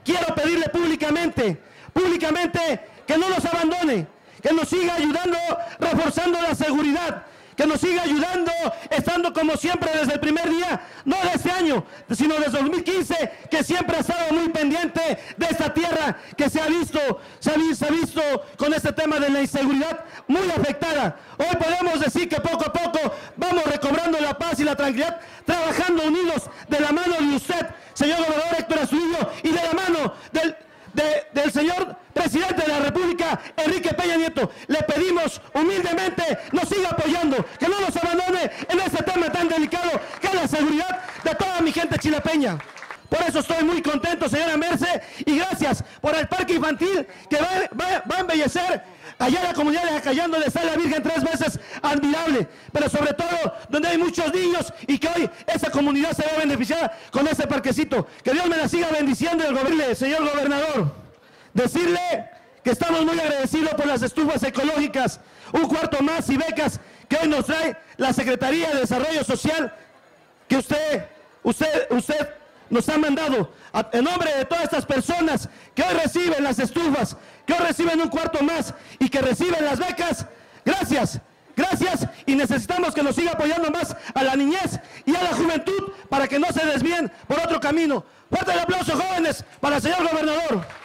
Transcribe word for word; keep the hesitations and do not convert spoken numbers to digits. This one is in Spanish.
quiero pedirle públicamente, públicamente que no nos abandone, que nos siga ayudando, reforzando la seguridad, que nos siga ayudando, estando como siempre desde el primer día, no de este año, sino desde dos mil quince, que siempre ha estado muy pendiente de esta tierra que se ha visto, se ha visto, se ha visto con este tema de la inseguridad muy afectada. Hoy podemos decir que poco a poco vamos recobrando la paz y la tranquilidad, trabajando unidos de la mano de usted, señor gobernador Héctor Astudillo, y de la mano del... De, del señor presidente de la República, Enrique Peña Nieto. Le pedimos humildemente nos siga apoyando, que no nos abandone en este tema tan delicado que es la seguridad de toda mi gente chilepeña. Por eso estoy muy contento, señora Merce, y gracias por el parque infantil que va, va, va a embellecer allá en la comunidad de Acayán, donde está la Virgen tres veces admirable, pero sobre todo donde hay muchos niños y que hoy esa comunidad se ve beneficiada con ese parquecito. Que Dios me la siga bendiciendo y el gobierno, señor gobernador. Decirle que estamos muy agradecidos por las estufas ecológicas, un cuarto más y becas que hoy nos trae la Secretaría de Desarrollo Social, que usted, usted, usted nos ha mandado a, en nombre de todas estas personas que hoy reciben las estufas, que hoy reciben un cuarto más y que reciben las becas. Gracias, gracias, y necesitamos que nos siga apoyando más a la niñez y a la juventud para que no se desvíen por otro camino. Fuerte el aplauso, jóvenes, para el señor gobernador.